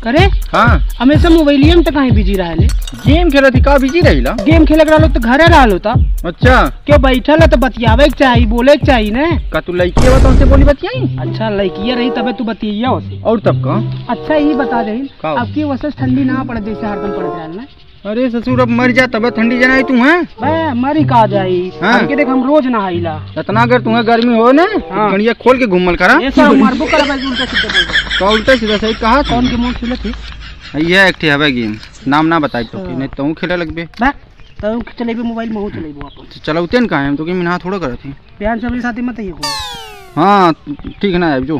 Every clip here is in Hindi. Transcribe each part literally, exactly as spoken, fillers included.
करे हाँ हमेशा मोबाइलियम में तो कहीं बिजी रहे गेम खेल थी का बिजी रही ला गेम खेले रहा तो घरे रहा होता। अच्छा क्यों बैठल है तो बतियावे के चाहिए बोले के चाहिए ना। का तू लड़की है तुमसे बोली बतियाई? अच्छा लड़किया रही तबे तू बतिया उसे और तब का अच्छा यही बता रही का? अब की वैसे ठंडी ना पड़े जैसे हरदम पड़ रहा ना। अरे ससुर अब मर जा तब ठंडी जनाई तू है मैं मरी का जाई हाँ? हमके देख हम रोज नहाइला इतना अगर तुम्हें गर्मी हो ना हाँ? गड़िया खोल के घूमल करा ये सब मारबो करा भाई उल्टा सीधा बोल रहा तो उल्टा सीधा सही कहा कौन के मुंह खेले थी ये एक हवे गेम नाम ना बताई तो नहीं तो खेले लगबे बा तो चलेबे मोबाइल में हो चलेबो अपन चलो उतन का हम तो कि मिना थोड़ा करत थी बयान सब साथ मत ये को हां ठीक ना है जो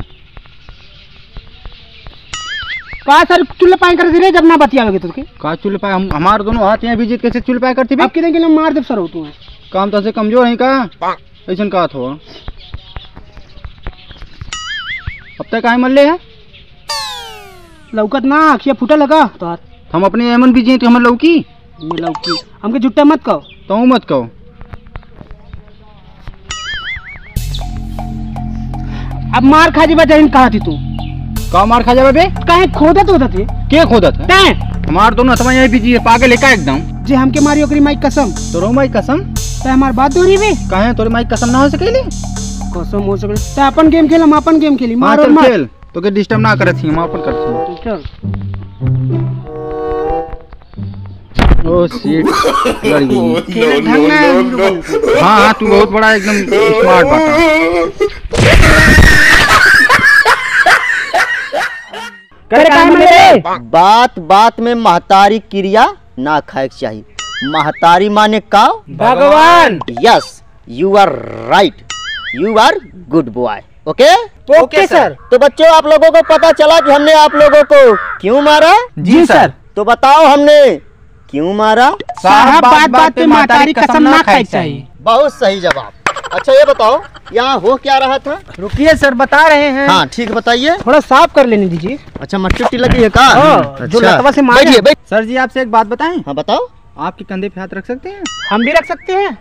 का सर चुल्ले पाए कर दे जब ना बतियावे तो के का चुल्ले पाए हम हमारे दोनों हाथ हैं विजिट कैसे चुल्ले पाए करती अब कितने किलो मार दे सर हो तू काम तो से कमजोर है का ऐसन का हो अब तक काहे मल्ले है लौकत ना अखिया फूटा लगा तो हम अपने एमन भी जी तो हम लौकी लौकी हमके झुट्टा मत कहो तो मत कहो अब मार खा जीवा जहिन कहा थी तू का मार खा जावे बे काहे खोदत होत थे के खोदत है काहे हमार दोनों समय यही बिजी है पागल है का एकदम जे हमके मारी ओकरी माई कसम तो रो माई कसम ते हमार बात दोरी बे काहे तोरे माई कसम ना हो सकेली कसम हो सके ते अपन गेम खेल हम अपन गेम खेली मार और मार खेल तो के डिस्टर्ब ना करत थी हम अपन करत थी चल ओ शिट लड़ गई खेले ढंग ना हां हां तू बहुत बड़ा एकदम स्मार्ट बात करे काय मले बात बात में महतारी क्रिया ना खाए चाहिए। महतारी माने का भगवान। Yes you are right you are good boy. Okay okay sir. तो बच्चों आप लोगों को पता चला कि हमने आप लोगों को क्यों मारा? जी सर। तो बताओ हमने क्यों मारा? साहब बात बात पे महतारी कसम ना खाए चाहिए। बहुत सही जवाब। अच्छा ये बताओ यहाँ हो क्या रहा था? रुकिए सर बता रहे हैं। हाँ ठीक बताइए। थोड़ा साफ कर लेने दीजिए। अच्छा मट्टी उट्टी लगी है का? अच्छा। जो लतवा से मारे। बैठिए बैठ। सर जी आपसे एक बात बताएं? हाँ बताओ। आपके कंधे पे हाथ रख सकते हैं? हम भी रख सकते हैं।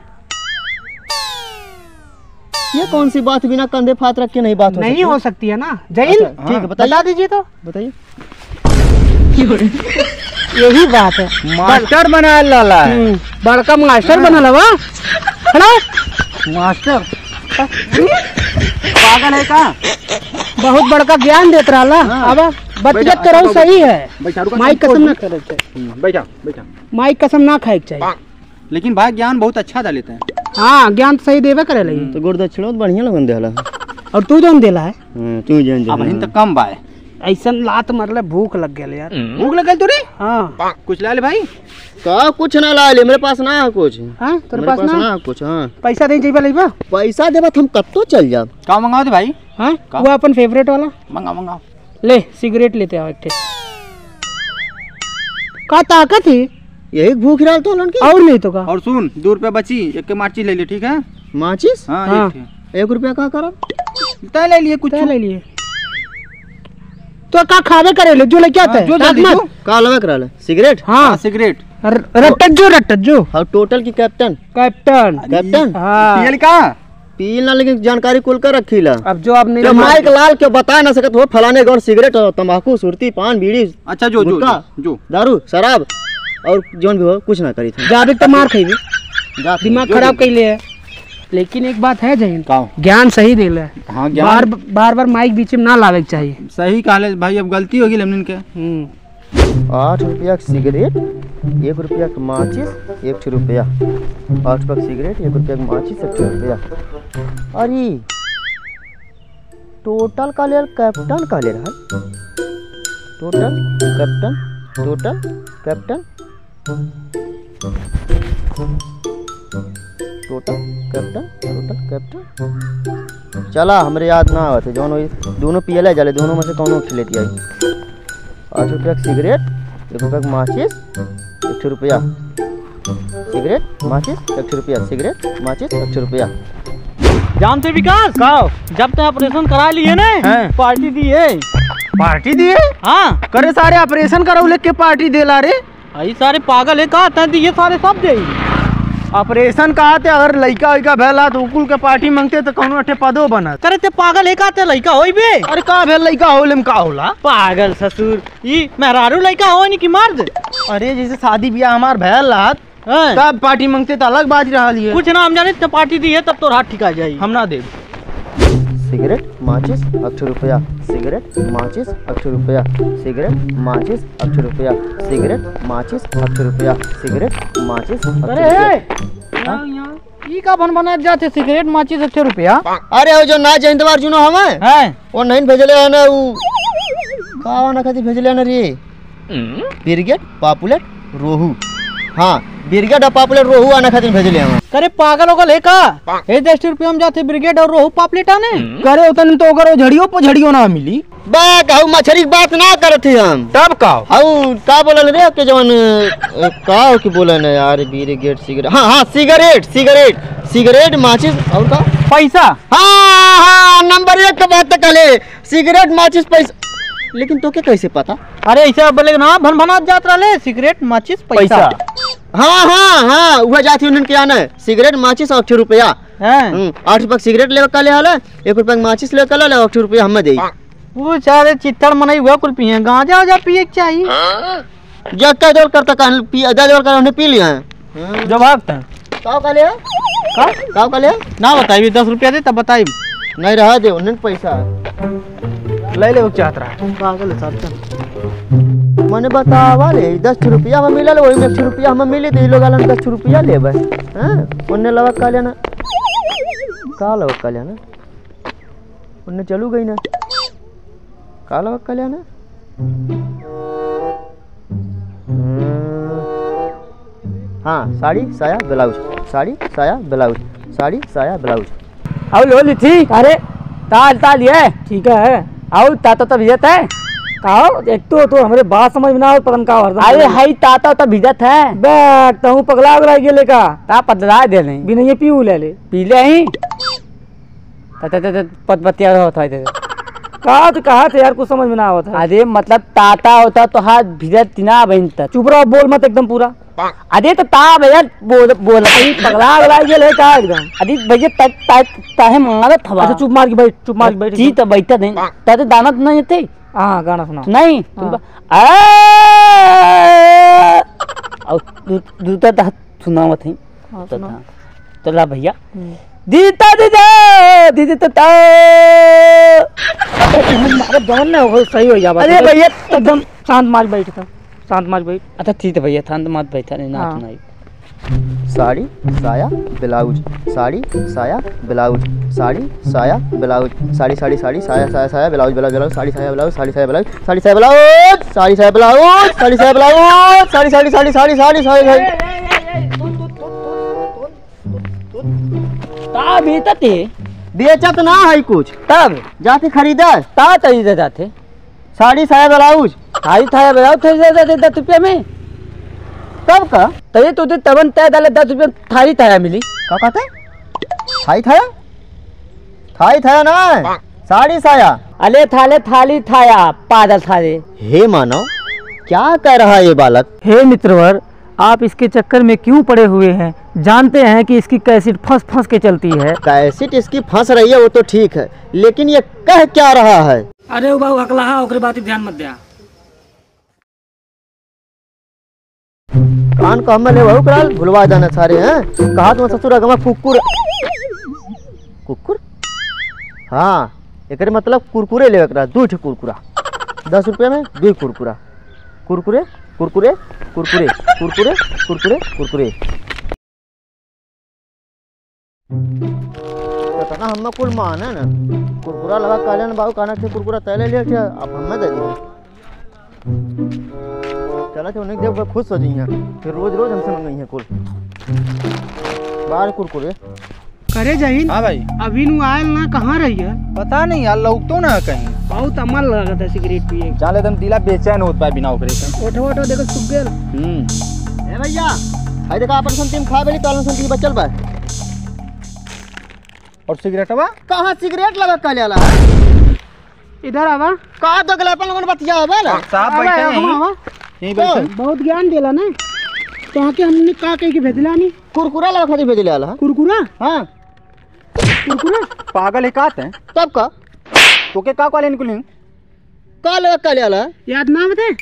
ये कौन सी बात बिना कंधे पे हाथ रख के नहीं बात हो नहीं सकती? हो सकती है ना जैन। अच्छा, ठीक है बताइए। बता दीजिए तो बताइए। यही बात है। मास्टर बना लाला है। बड़का मास्टर बना लवा मास्टर पागल है का? बहुत बड़का ज्ञान देत रहा। अब बतिया करो सही है। माई कसम ना करे बैठा बैठा माई कसम ना खाए चाहिए। लेकिन भाई ज्ञान बहुत अच्छा दा लेते हैं। हाँ ज्ञान तो सही देवे करे लगी। तो गुरुदक्षिणा तो बढ़िया लगन देला। और तू जोन देला है तू जान अब हिन तक कम बाय ऐसा लात मरले भूख लग गया यार। भूख लग गई तोरी? हाँ कुछ ला ले भाई। का कुछ ना ला ले मेरे पास ना है कुछ। हाँ तेरे मेरे पास पास ना ना है कुछ। हाँ पैसा दे जाइबा लेबा। पैसा देबा हम कत्तो चल जा। का मंगाओ दे भाई? हाँ वो अपन फेवरेट वाला मंगाओ मंगाओ। ले सिगरेट लेते आओ एक ठे। का ताकत है यही भूख रहा तो लड़की और नहीं तो का। और सुन दो रुपया बची एक के मार्ची ले ले ठीक है? माचिस? हाँ, हाँ। एक ठे। एक रुपया का करा? तय ले लिए कुछ क्या ले लिए तो का खावे करे ले जो ले क्या था जो जल्दी जो। का लगा करा ले सिगरेट? हाँ सिगरेट रट्टत जो रट्टत जो। हाँ टोटल की कैप्टन कैप्टन कैप्टन हाँ पीएल का पी ना लेकिन जानकारी कुल कर रखी ला। अब जो आप नहीं जब माइक लाल के बता ना सकत हो फलाने गौर सिगरेट और तंबाकू सुरती पान बीड़ी अच्छा जो जो गुटखा, जो दारू शराब और जोन भी हो कुछ ना करी थी। जाबे तो मार खाइबे जा दिमाग खराब कैले है। लेकिन एक बात है जहीन का ज्ञान सही देले। हाँ बार ज्ञान बार बार माइक बीच में ना लावे के चाहिए। सही कहले भाई अब गलती होगी लेमन के। आठ रुपया का सिगरेट एक रुपया का माचिस एक ठे रुपया। आठ रुपया का सिगरेट एक रुपया का माचिस एक ठे रुपया। अरे टोटल का ले कैप्टन का ले रहा है। Total captain total captain total captain total captain. चला हमरे याद ना आवत जौन दोनों पियले जाले दोनों में से कौनो खिले दिया। आठ रुपया का सिगरेट एक रुपया का माचिस एक ठे रुपया। सिगरेट माचिस एक ठे रुपया। सिगरेट माचिस एक ठे रुपया। जानते विकास का जब तक ऑपरेशन करा लिए ना पार्टी दी है। पार्टी दिए? हाँ करे सारे ऑपरेशन करो लेके पार्टी देला रे। आई सारे पागल है का दिए सारे सब दे ऑपरेशन कहा थे अगर लड़का वैका भेला तो कुल के पार्टी मांगते तो कौनो अठे पदो बनत। करे ते पागल है का ते लड़का होई बे? अरे का भेल लड़का होले में का होला? पागल ससुर ई मेहरारू लड़का हो नहीं कि मर्द? अरे जैसे शादी ब्याह हमार भेल रहत तब पार्टी मांगते तो अलग बात रहा है। कुछ ना हम जाने तो पार्टी दी है तब तो हाथ ठिका जाई। हम ना दे। सिगरेट माचिस अक्षर रुपया, सिगरेट माचिस अक्षर रुपया, सिगरेट माचिस अक्षर रुपया, सिगरेट माचिस अक्षर रुपया, सिगरेट माचिस ई का बन बना जाते सिगरेट माचिस अच्छे रुपया। अरे वो जो ना जयंतवार जुनो हमें हैं वो नहीं भेजले है ना वो का ना खाती भेजले है ना रे ब्रिगेड पॉपुलर रोहू। हाँ ब्रिगेड और पॉपुलर रोहू आना खातिर भेजले हम। करे पागल होगल है का? ए दस रुपया हम जाते ब्रिगेड और रोहू पापलेट आने। करे उतन तो अगर झड़ियों पर झड़ियों ना मिली बा कहू मछली की बात ना करते हम तब का हाउ का बोलन रे के जवन का की बोलन है यार ब्रिगेड सिगरेट। हाँ हाँ सिगरेट सिगरेट सिगरेट माचिस और का पैसा। हाँ हाँ नंबर एक का बात कहले सिगरेट माचिस पैसा। लेकिन तो क्या कैसे पता? अरे ऐसा बोले ना भन भना जात रहे सिगरेट माचिस पैसा। हाँ हाँ हाँ वह जाती उन्होंने क्या ना सिगरेट माचिस और रुपया आठ रुपया सिगरेट ले का ले हाला एक रुपया माचिस ले का ले आठ रुपया हमें दे। वो चारे चित्तर मनाई हुआ कुल पिए गांजा वाजा पिए चाहिए जब क्या दौड़ करता कहां पी आधा दौड़ कर हमने पी लिया है जब भागता का का ले का का का ले ना बताइए दस रुपया दे तब बताइए नहीं रहा दे उन्हें पैसा ले ले वो चाहत रहा पागल साहब। मैंने बतावा ले दस रुपया हमें मिला वही में एक रुपया हमें मिले तो लोग आलन दस रुपया ले बस। हाँ उन्हें लगा का लेना का लगा का लेना उन्हें चलू गई ना का लगा का लेना। हाँ साड़ी साया ब्लाउज साड़ी साया ब्लाउज साड़ी साया ब्लाउज। आओ लो लिथी अरे ताल ताल ये ठीक है आओ ताता तो भिजत है कहो एक तो तो हमारे बात समझ में ना हो पतन का हरदम। अरे हाई ताता तो भिजत है बैठ तहू पगला उगला गेले का ता पतला दे ले बिना ये पीऊ ले ले पी ले ही तत तत पत बतिया होता है कहा तो कहा थे यार कुछ समझ में ना होता। अरे मतलब ताता होता तो हाथ भिजत तिना बहन तक चुप रहो बोल मत एकदम पूरा। अरे तो ता भैया बोल बोल पगला उगला गेले का एकदम। अरे भैया तक ताहे मारा था। अच्छा चुप मार के बैठ चुप मार के बैठ जी तो बैठा नहीं ता तो दाना तो नहीं थे। हाँ गाना सुना नहीं दूता था सुना मत ही तो ला भैया दीता दीदा दीदी तो जवन ना हो सही हो जा। अरे भैया एकदम शांत मार बैठ था शांत मार बैठ। अच्छा ठीक है भैया शांत मार बैठा नहीं ना सुनाई। साड़ी साया ब्लाउज साड़ी साया ब्लाउज साड़ी साया ब्लाउज साड़ी साड़ी साड़ी साया साया साया ब्लाउज ब्लाउज ब्लाउज साड़ी साया ब्लाउज साड़ी साया ब्लाउज साड़ी साया ब्लाउज साड़ी साया ब्लाउज साड़ी साया ब्लाउज साड़ी साड़ी साड़ी साड़ी साड़ी साड़ी साड़ी ता बेचते बेचत ना है कुछ तब जाते खरीदा ता चाहिए जाते साड़ी साया ब्लाउज साड़ी साया ब्लाउज थे दस रुपये में कब का तो ये तो तबन तय डाले दस रुपये थारी थाया मिली क्या कहते थाई थाया थाई थाया ना साड़ी साया अले थाले थाली थाया पादल थाले। हे मानव क्या कह रहा है ये बालक? हे मित्रवर आप इसके चक्कर में क्यों पड़े हुए हैं? जानते हैं कि इसकी कैसेट फंस फंस के चलती है। कैसेट इसकी फंस रही है वो तो ठीक है लेकिन ये कह क्या रहा है? अरे बाबू हकला ओकरे बात ध्यान मत दिया कान को हमें ले बहु कराल भुलवा जाना सारे हैं कहा तुम ससुर अगमा कुकुर कुकुर। हाँ एक मतलब कुरकुरे ले दो ठे कुरकुरा दस रुपये में दो कुरकुरा कुरकुरे कुरकुरे कुरकुरे कुरकुरे कुरकुरे कुरकुरे तो ना हम कुल मान है ना कुरकुरा लगा काले ना बाबू काना थे कुरकुरा तैले लिया अब हमें दे दिए चला थे उन्हें देख खुश हो जाइए फिर रोज रोज हमसे मंगाई है कुल बाहर कुरकुरे करे जहीन। हाँ भाई अभी नु आयल ना कहाँ रही है पता नहीं यार लोग तो ना कहीं बहुत अमल लगा था सिगरेट पिए चाले दम दिला बेचैन होता है बिना ऑपरेशन ओठो ओठो देखो सुख गेल। हम्म ए भैया भाई देखा अपन संतीम खा बेली तालन संती बचल बा और सिगरेट बा कहां सिगरेट लगा का लेला इधर आवा का दगले अपन मन बतिया बा साहब बैठे हैं यहीं बैठे बहुत ज्ञान देला ना तो आके हमने का कह के भेजला नहीं कुरकुरा लगा खातिर भेजले आला कुरकुरा हां कुरकुरा पागल है कात है तब का तो के का कॉल निकली का लगा का ले आला याद ना बते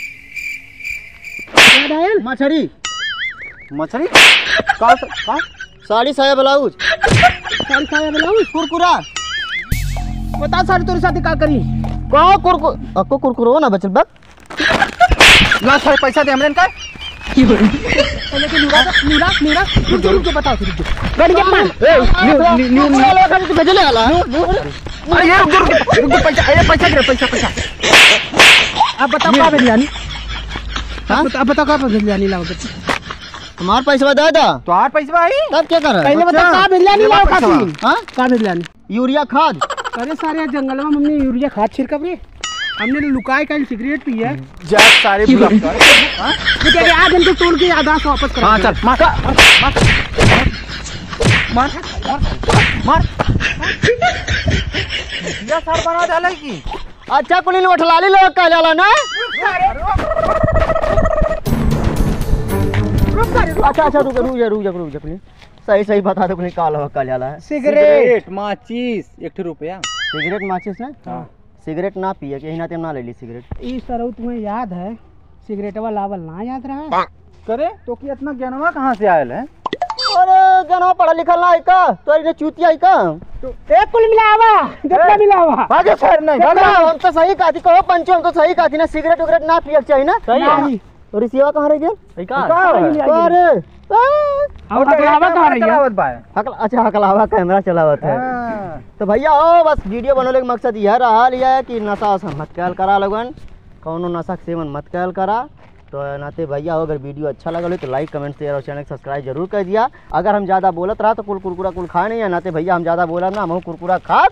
याद आयल मछरी मछली का का साड़ी साया ब्लाउज सारी साया ब्लाउज कुरकुरा बता सारी तोरे साथ का करी का कुरकुर अको कुरकुरो ना बचल बक ना सारे पैसा दे हमरे का पहले के नुरा नुरा नुरा रुक रुक के बताओ रुक गाड़ी के मान न्यू न्यू लगा खातिर भेजले आला अरे ये रुक रुक रुक पैसा अरे पैसा दे पैसा पैसा अब बताओ का भेजलानी अब बताओ का भेजलानी लाओ हमार पैसा दे दा तो आठ पैसा आई तब क्या कर पहले बता का भेजलानी लाओ खातिर हां का भेजलानी यूरिया खाद अरे सारे जंगल में हमने यूरिया खाद छिड़कब रे हमने लुकाए का सिगरेट पी है जा सारे ब्लॉक कर हां ठीक है आज हमको तोड़ के आधार वापस कर हां चल मार मार मार या सर बना डाला की अच्छा कुली उठलाली लोग का लेला ना अच्छा अच्छा रुक रुक जा रुक जा रुक जा कुली सही सही बता दो कुली का लगा का लेला है सिगरेट माचिस एक रुपया सिगरेट माचिस ना हां सिगरेट ना पिए के हिना ते ना ले ली सिगरेट ई सरौ तुम्हें याद है सिगरेटवा लावल ना याद रहा करे तो कि इतना ज्ञानवा कहां से आयल है अरे जना पढ़ा लिखल ना है का तो इने चूतिया है का तो एक कुल मिलावा कितना मिलावा भागे सर नहीं भगा हम तो सही कहती कहो पंचो हम तो सही कहती ना सिगरेट उगरेट ना पिए चाहिए ना नहीं और रिसीवा कहां रह गेल सही का अरे और हकलावा कहां रही है हकल अच्छा हकलावा कैमरा चलावत है तो भैया ओ बस वीडियो बनाने का मकसद यह रहा लिया है कि नशा मत कैल करा लगन कौनो नशा के सेवन मत कैल करा तो नाते भैया अगर वीडियो अच्छा लगा हो तो लाइक कमेंट शेयर और चैनल सब्सक्राइब जरूर कर दिया अगर हम ज़्यादा बोलत रहा तो कुल कुरकुरा कुल खाए नहीं है नाते भैया हम ज़्यादा बोला ना हम कुरकुरा खा